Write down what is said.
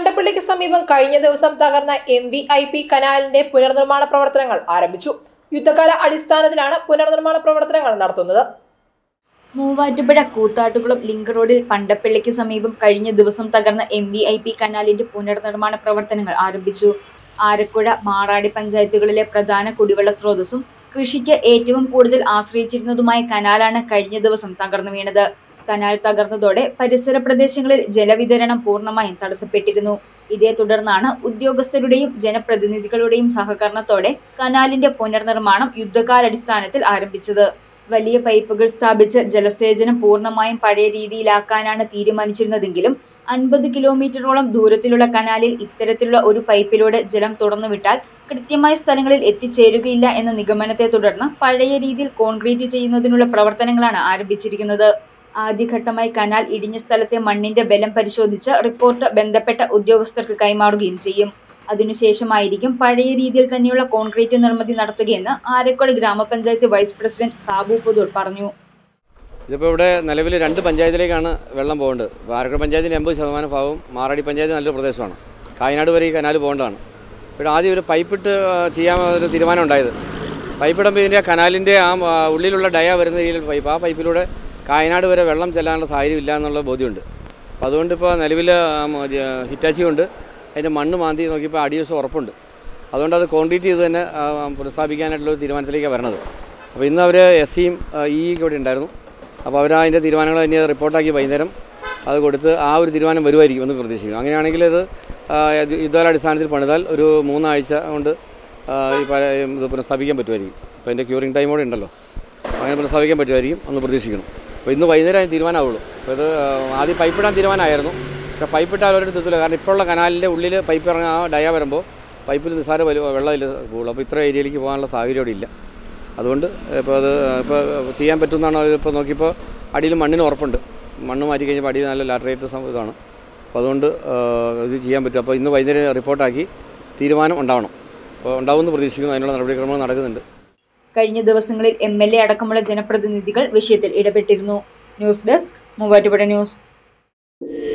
പണ്ടപ്പള്ളിക്ക് സമീപം കഴിഞ്ഞ ദിവസം തകർന്ന Mvip കനാലിന്റെ പുനർനിർമ്മാണ പ്രവർത്തനങ്ങൾ ആരംഭിച്ചു. യുദ്ധകാല അടിസ്ഥാനത്തിലാണ് പുനർനിർമ്മാണ പ്രവർത്തനങ്ങൾ നടത്തുന്നത്. മൂവാറ്റുപുഴ കൂത്താട്ടുകുളം ലിങ്ക് റോഡിൽ പണ്ടപ്പള്ളിക്ക് സമീപം കഴിഞ്ഞ ദിവസം തകർന്ന Mvip കനാലിന്റെ പുനർനിർമ്മാണ പ്രവർത്തനങ്ങൾ ആരംഭിച്ചു. ആരക്കുഴ, മാറാടി പഞ്ചായത്തുകളിലെ പ്രധാന കുടിവെള്ള സ്രോതസ്സും കൃഷിക്ക് ഏറ്റവും കൂടുതൽ ആശ്രയിച്ചിരുന്നതുമായ കനാലാണ് കഴിഞ്ഞ ദിവസം തകർന്നു വീണത്. കനാൽ തകർന്നതോടെ പരിസര പ്രദേശങ്ങളിൽ ജലവിതരണം പൂർണ്ണമായും തടസ്സപ്പെട്ടിരുന്നു. ഇതേ തുടർന്നാണ് ഉദ്യോഗസ്ഥരുടെയും ജനപ്രതിനിധികളുടെയും സഹകരണത്തോടെ കനാലിന്റെ പുനർനിർമ്മാണം യുദ്ധകാലാടിസ്ഥാനത്തിൽ ആരംഭിച്ചത്. വലിയ പൈപ്പുകൾ സ്ഥാപിച്ച് ജലസേചനം പൂർണ്ണമായും പഴയ രീതിയിലാക്കാനാണ് തീരുമാനിച്ചിരുന്നതെങ്കിലും 50 കിലോമീറ്ററോളം ദൂരത്തിലുള്ള കനാലിൽ ഇത്തരത്തിലുള്ള ഒരു പൈപ്പിലൂടെ ജലം തുറന്നുവിട്ടാൽ കൃത്യമായ സ്ഥലങ്ങളിൽ എത്തിച്ചേരുകയില്ല എന്ന നിഗമനത്തെ തുടർന്ന് പഴയ രീതിയിൽ കോൺക്രീറ്റ് ചെയ്യുന്നതിനുള്ള പ്രവർത്തനങ്ങളാണ് ആരംഭിച്ചിരിക്കുന്നത്. ആദ്യഘട്ടമായി കനാൽ ഇടിഞ്ഞ സ്ഥലത്തെ മണ്ണിന്റെ ബലം പരിശോധിച്ച് റിപ്പോർട്ട് ബന്ധപ്പെട്ട ഉദ്യോഗസ്ഥർക്ക് കൈമാറുകയും ചെയ്യും. അതിനുശേഷമായിരിക്കും പഴയ രീതിയിൽ തന്നെയുള്ള കോൺക്രീറ്റ് നിർമ്മിതി നടത്തുകയെന്ന് ആരക്കുഴ ഗ്രാമപഞ്ചായത്ത് വൈസ് പ്രസിഡന്റ് സാബു പുതൂർ പറഞ്ഞു. ഇതിപ്പോൾ ഇവിടെ നിലവിൽ 2 പഞ്ചായത്തിലേക്കാണ് വെള്ളം പോകേണ്ടത്. ആരക്കുഴ പഞ്ചായത്തിൻ്റെ 80% ഭാഗവും, മാറാടി പഞ്ചായത്ത് നല്ലൊരു പ്രദേശമാണ്. കായനാട് വരെ ഈ കനാൽ പോകേണ്ടതാണ്. ഇവിടെ ആദ്യം ഒരു പൈപ്പിട്ട് ചെയ്യാനൊരു തീരുമാനം ഉണ്ടായത്. പൈപ്പിടുമ്പോൾ ഇതിൻ്റെ കനാലിൻ്റെ ഉള്ളിലുള്ള ഡയ വരുന്ന രീതിയിൽ പൈപ്പ്, ആ പൈപ്പിലൂടെ കായനാട് വരെ വെള്ളം ചെല്ലാനുള്ള സാഹചര്യം ഇല്ല എന്നുള്ള ബോധ്യമുണ്ട്. അപ്പോൾ അതുകൊണ്ട് ഇപ്പോൾ നിലവിൽ ഹിറ്റാച്ചി കൊണ്ട് അതിൻ്റെ മണ്ണ് മാന്തി നോക്കിയപ്പോൾ അടിവശം ഉറപ്പുണ്ട്. അതുകൊണ്ട് അത് കോൺക്രീറ്റ് ചെയ്ത് തന്നെ പുനഃസ്ഥാപിക്കാനായിട്ടുള്ള തീരുമാനത്തിലേക്കാണ് വരണത്. അപ്പോൾ ഇന്ന് അവർ SCയും EEക്ക് ഇവിടെ ഉണ്ടായിരുന്നു. അപ്പോൾ അവർ അതിൻ്റെ തീരുമാനങ്ങൾ തന്നെ റിപ്പോർട്ടാക്കി വൈകുന്നേരം അത് കൊടുത്ത് ആ ഒരു തീരുമാനം വരുമായിരിക്കും എന്ന് പ്രതീക്ഷിക്കുന്നു. അങ്ങനെയാണെങ്കിൽ ഇത് യുദ്ധകാലാടിസ്ഥാനത്തിൽ പണിതാൽ ഒരു 3 ആഴ്ച കൊണ്ട് ഇത് പുനഃസ്ഥാപിക്കാൻ പറ്റുമായിരിക്കും. അപ്പോൾ അതിൻ്റെ ക്യൂറിംഗ് ടൈം കൂടെ ഉണ്ടല്ലോ, അങ്ങനെ പുനഃസ്ഥാപിക്കാൻ പറ്റുമായിരിക്കും എന്ന് പ്രതീക്ഷിക്കണം. അപ്പോൾ ഇന്ന് വൈകുന്നേരം അതിന് തീരുമാനമാവുള്ളൂ. അപ്പോൾ ഇത് ആദ്യം പൈപ്പിടാൻ തീരുമാനമായിരുന്നു. പക്ഷേ പൈപ്പിട്ടാൽ അവരുടെ എത്തില്ല. കാരണം ഇപ്പോഴുള്ള കനാലിൻ്റെ ഉള്ളിൽ പൈപ്പ് ഇറങ്ങാൻ ആ ഡയ വരുമ്പോൾ പൈപ്പിൽ നിസ്സാര വെള്ളമില്ല പോകുള്ളൂ. അപ്പോൾ ഇത്ര ഏരിയയിലേക്ക് പോകാനുള്ള സാഹചര്യം അവിടെ ഇല്ല. അതുകൊണ്ട് ഇപ്പോൾ ചെയ്യാൻ പറ്റുമെന്നാണ് ഇപ്പോൾ നോക്കിയപ്പോൾ അടിയിൽ മണ്ണിന് ഉറപ്പുണ്ട്. മണ്ണ് മാറ്റി കഴിഞ്ഞപ്പോൾ അടിയിൽ നല്ല ലാറ്ററേറ്റ് ഇതാണ്. അപ്പോൾ അതുകൊണ്ട് ഇത് ചെയ്യാൻ പറ്റും. അപ്പോൾ ഇന്ന് വൈകുന്നേരം റിപ്പോർട്ടാക്കി തീരുമാനം ഉണ്ടാവണം. അപ്പോൾ ഉണ്ടാവുമെന്ന് പ്രതീക്ഷിക്കുന്നു. അതിനുള്ള നടപടിക്രമങ്ങൾ നടക്കുന്നുണ്ട്. കഴിഞ്ഞ ദിവസങ്ങളിൽ MLA അടക്കമുള്ള ജനപ്രതിനിധികൾ വിഷയത്തിൽ ഇടപെട്ടിരുന്നു. News desk, Muvattupuzha news.